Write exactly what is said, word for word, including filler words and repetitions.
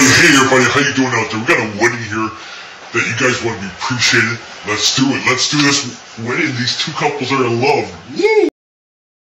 everybody, hey everybody, how you doing out there? We got a wedding here that you guys want to be appreciated. Let's do it. Let's do this wedding. These two couples are in love. Woo!